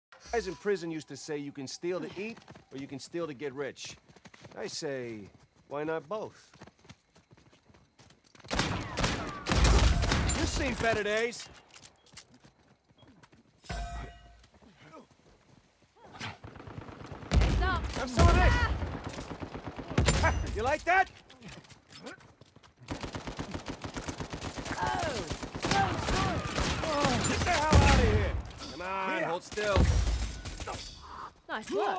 Guys in prison used to say you can steal to eat or you can steal to get rich. I say, why not both? You've seen better days. Have some of this! You like that? Get the hell out of here! Come on, hold still. Nice work.